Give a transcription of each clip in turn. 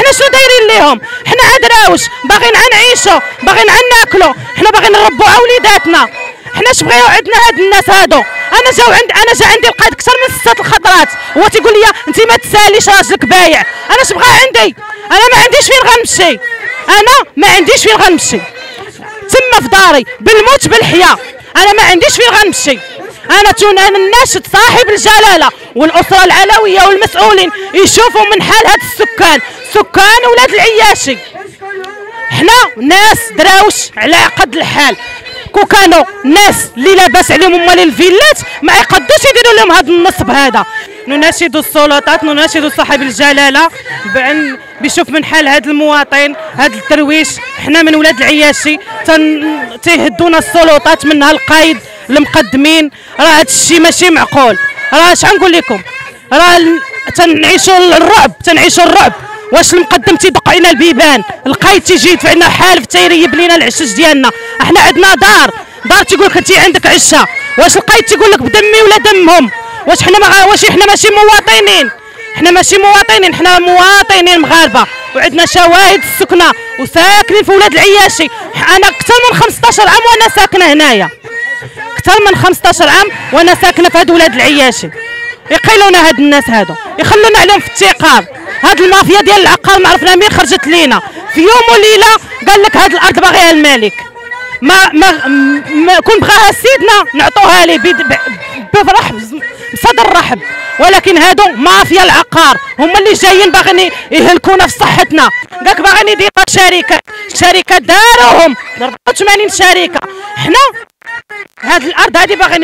حنا شنو دايرين ليهم؟ حنا عدراوش باغيين نعيشوا، باغيين ناكلوا، حنا باغيين نربوا وليداتنا. حنا اش بغيو عندنا هاد الناس هادو؟ انا جا عندي القايد اكثر من 6 الخطرات، هو تيقول لي انت ما تساليش راجلك بايع. انا اش بغا عندي؟ انا ما عنديش فين غنمشي، انا ما عنديش فين غنمشي تما في داري بالموت بالحياه. انا ما عنديش فين غنمشي. انا الناشد صاحب الجلاله والاسره العلويه والمسؤولين يشوفوا من حال هاد السكان، سكان ولاد العياشي. حنا ناس دراوش على قد الحال، كون كانوا ناس اللي لاباس عليهم هما الفيلات ما يقدوش يديروا لهم هذا النصب هذا. نناشد السلطات، نناشد صاحب الجلاله بان بيشوف من حال هذا المواطن، هذا الترويش. حنا من ولاد العياشي تيهدونا السلطات منها القايد المقدمين. راه هذا الشيء ماشي معقول. راه اش غنقول لكم؟ راه تنعيشوا الرعب. واش المقدم تيدق علينا البيبان، القايد تيجي يدفع لنا حالف تيريب لينا العشش ديالنا. احنا عندنا دار تيقول لك انت عندك عشه. واش القايد تيقول لك بدمي ولا دمهم؟ واش احنا ماشي مواطنين؟ حنا ماشي مواطنين، حنا مواطنين مغاربه وعندنا شواهد السكنه وساكنين في ولاد العياشي. انا اكثر من 15 عام وانا ساكنه هنايا، اكثر من 15 عام وانا ساكنه في هاد ولاد العياشي. يقيلونا هاد الناس هادو، يخلونا عليهم في التقار. هاد المافيا ديال العقار ما عرفنا منين خرجت لينا. في يوم وليله قال لك هاد الارض باغيها الملك، ما كون بغاها سيدنا نعطوها ليه برحب بصدر رحب. ولكن هادو مافيا العقار هما اللي جايين باغيين يهلكونا في صحتنا. قالك باغيين يديروا شركات داروهم 84 شركه. حنا هاد الارض هادي باغيين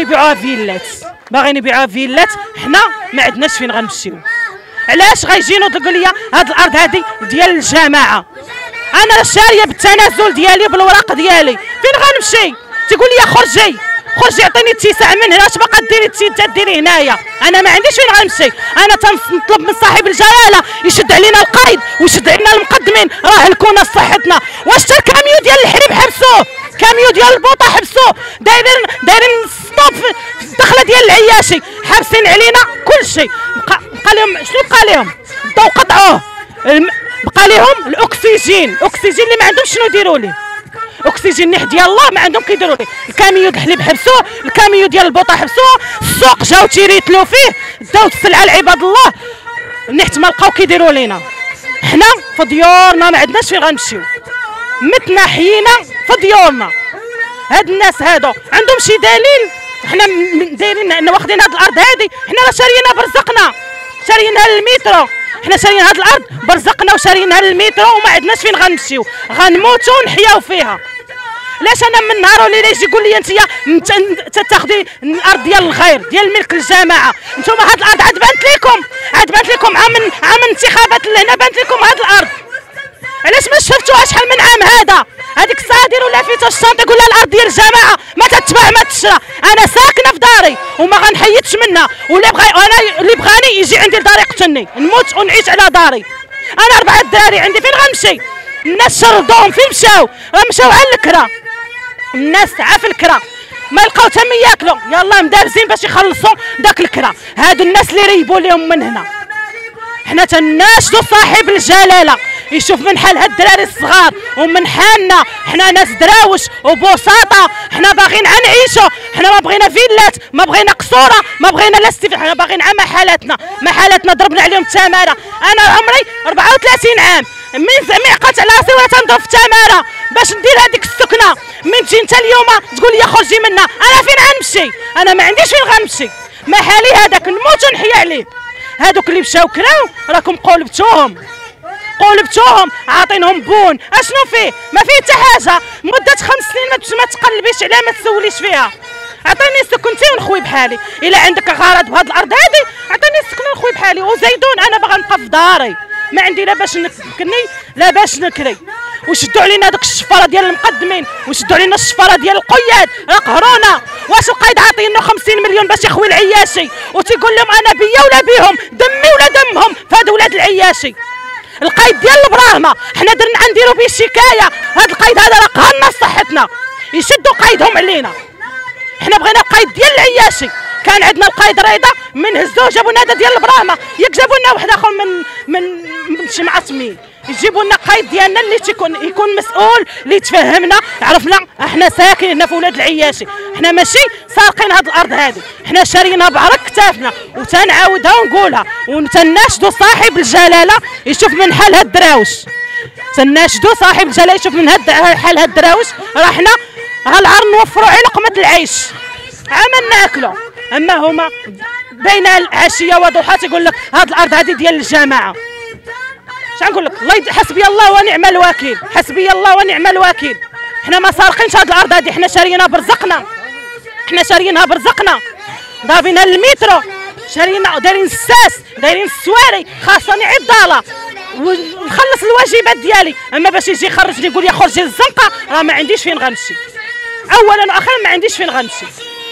يبيعوها فيلات، حنا ما عندناش فين غنمشيو. علاش غيجينو تقول لي هاد الارض هادي ديال الجماعه؟ انا شاريه بالتنازل ديالي بالوراق ديالي، فين غنمشي؟ تيقول لي خرجي عطيني اتساع من هنا. اش باقا ديري هنايا؟ انا ما عنديش فين غنمشي. انا تنطلب من صاحب الجلاله يشد علينا القايد ويشد علينا المقدمين، راه هلكونا صحتنا. واش حتى الكاميو ديال الحليب حبسوه، كاميو ديال البوطه حبسوه، دايرين ستوب في الدخله ديال العياشي، حابسين علينا كل شيء. بقى لهم شنو؟ بقى لهم الضوء قطعوه، بقى لهم الاكسجين اللي ما عندهمش شنو يديروا ليه. اكسجين نح ديال الله ما عندهم كيديروا ليه. الكاميو ديال الحليب حبسوه، الكاميو ديال البوطه حبسوه، السوق جاو تيريتلو فيه، داو السلعه لعباد الله، نحت ما لقاو كيديروا لينا. حنا في ديورنا ما عندناش فين غنمشيو، متنا حيينا في ديورنا. هاد الناس هادو عندهم شي دليل؟ حنا دايرين واخدين هاد الارض هادي، حنا راه شاريينها برزقنا، شاريينها للمترو. حنا شاريين هاد الارض برزقنا وشاريينها للمترو وما عندناش فين غنمشيو، غنموتوا ونحياو فيها. علاش انا من نهار وليله يجي يقول لي انت تاخذي الارض ديال الغير ديال ملك الجماعه؟ نتوما هاد الارض عاد بانت لكم عام الانتخابات لهنا بانت لكم هاد الارض. علاش ما شفتوها شحال من عام هذا؟ هذيك الساعه ديروا لافته الشنطه يقول لها الارض ديال الجماعه ما تتباع ما تشرى. انا ساكنه في داري وما غنحيدش منها، اللي بغاني يجي عندي لداري يقتلني، نموت ونعيش على داري. انا 4 دراري عندي، فين غنمشي؟ الناس شردوهم، فين مشاو؟ مشاو على الكرا. الناس عا الكرا ما لقاو حتى من ياكلوا، يلاه مدارسين باش يخلصوا داك الكرا. هادو الناس اللي ريبوا لهم من هنا. حنا تناشدوا صاحب الجلاله يشوف من حال هاد الدراري الصغار ومن حالنا. حنا ناس دراوش وبساطه، حنا باغيين نعيشوا، حنا ما بغينا فيلات، ما بغينا قصوره، ما بغينا لا حنا باغيين على محالاتنا ضربنا عليهم التماره. انا عمري 34 عام، من عقلت على راسي ولا تنضرب في التماره باش ندير هذيك السكنه. من تجي انت اليوم تقول لي خرجي منا، انا فين غنمشي؟ انا ما عنديش فين غنمشي. محالي هذاك نموت ونحيا عليه. هذوك اللي مشاو كراو راكم قولبتوهم، عاطينهم بون. اشنو فيه؟ ما فيه حتى حاجه. مده 5 سنين ما تقلبيش عليها، ما تسوليش فيها. عطيني سكنتي ونخوي بحالي. الا عندك غرض بهاد الارض هادي عطيني السكن ونخوي بحالي. وزيدون انا باغا نبقى في داري، ما عندي لا باش نكني لا باش نكري. وشدوا علينا داك الشفاره ديال المقدمين، وشدوا علينا الشفاره ديال القياد، راه قهرونا. واش القايد عاطينا 50 مليون باش يخوي العياشي وتيقول لهم انا بيا ولا بيهم، دمي ولا دمهم في هاد ولاد العياشي؟ القايد ديال البراهمه حنا درنا نديروا به شكايه. هاد القايد هذا راه قهرنا صحتنا، يشدوا قايدهم علينا. حنا بغينا القايد ديال العياشي. كان عندنا القايد رضا من هزوه جابوا لنا هذا ديال البراهمه، ياك جابوا لنا واحد اخر من شي معصمين. يجيبوا لنا قايد ديالنا اللي يكون مسؤول، اللي يتفهمنا، عرفنا احنا ساكنين هنا في ولاد العياشي، احنا ماشي سارقين هذه الارض هذه، احنا شاريينها بعرق كتافنا. وتنعاودها ونقولها وتناشدوا صاحب الجلاله يشوف من حال هاد الدراوش، تناشدوا صاحب الجلاله يشوف من حال هاد الدراوش. راه حنا هالعار نوفروا على لقمه العيش عمل ناكلوا، اما هما بين العشيه وضحى تيقول لك هاد الارض هذه ديال الجماعه. اش غنقول لك؟ الله حسبي الله ونعم الوكيل، حسبي الله ونعم الوكيل. حنا ما سارقينش هاد الارض هذه، حنا شاريينها برزقنا، حنا شاريينها برزقنا، ضابينها للمترو، شاريينها دايرين الساس، دايرين السواري، خاصني عضاله ونخلص الواجبات ديالي. اما باش يجي يخرجني يقول لي خرجي للزنقه، راه ما عنديش فين غنمشي، اولا واخيرا ما عنديش فين غنمشي.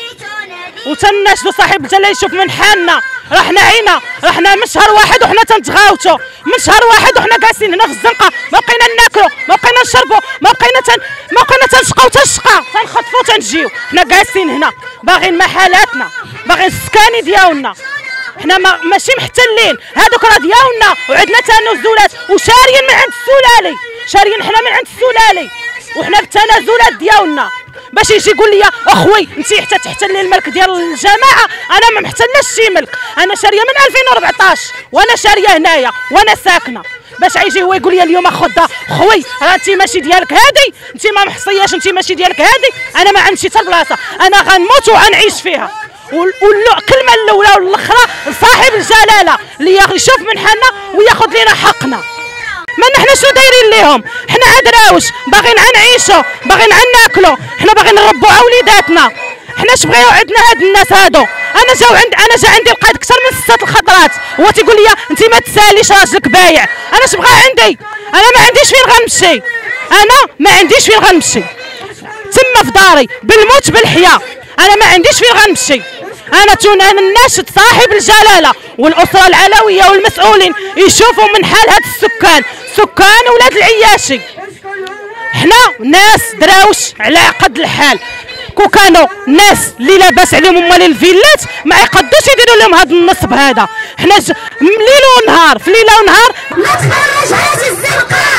وتناشدوا صاحب الجلاله يشوف من حالنا، راه حنا عينا، راه حنا من شهر واحد وحنا تنتغاوتوا، من شهر واحد وحنا جالسين هنا في الزنقه، ما بقينا ناكلوا، ما بقينا نشربوا، ما بقينا تنشقاو تنشقى، تنخطفوا تنجيو، حنا جالسين هنا باغيين محلاتنا، باغيين السكاني ديالنا، حنا ماشي محتلين، هذوك راه ديالنا وعندنا تنازلات وشاريين من عند السلالي، شاريين حنا من عند السلالي وحنا بالتنازلات ديالنا. باش يجي يقول لي اخوي انت حتى تحتلي الملك ديال الجماعه، انا ما محتلناش شي ملك، انا شاريه من 2014 وانا شاريه هنايا وانا ساكنه. باش يجي هو يقول لي اليوم خذها خوي راه انت ماشي ديالك هادي، انت ما محصياش، انت ماشي ديالك هادي، انا ما غنمشي حتى البلاصه، انا غنموت وغنعيش فيها. والكلمه الاولى والاخرى لصاحب الجلاله اللي يشوف من حالنا وياخذ لنا حقنا. ما نحنا شنو دايرين ليهم؟ حنا عدراوش باغيين نعيشوا، باغيين ناكلوا، حنا باغيين نربوا وليداتنا، حنا اش بغيو عندنا هاد الناس هادو؟ انا جا عندي القايد اكثر من 6 الخطرات، هو تيقول لي انت ما تساليش راجلك بايع، انا اش بغا عندي؟ انا ما عنديش فين غنمشي، انا ما عنديش فين غنمشي، تما في داري بالموت بالحياه، انا ما عنديش فين غنمشي. انا نناشد صاحب الجلاله والاسره العلويه والمسؤولين يشوفوا من حال هاد السكان، سكان ولاد العياشي. حنا ناس دراوش على قد الحال، كون كانوا ناس اللي لاباس عليهم هما الفيلات ما يقدوش يديروا لهم هذا النصب هذا. حنا ليل ونهار في ليله ونهار ما تخرجهاش الزنقه.